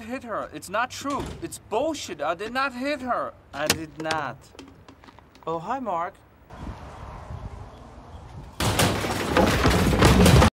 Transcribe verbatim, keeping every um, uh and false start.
hit her. It's not true. It's bullshit. I did not hit her. I did not. Oh, hi, Mark.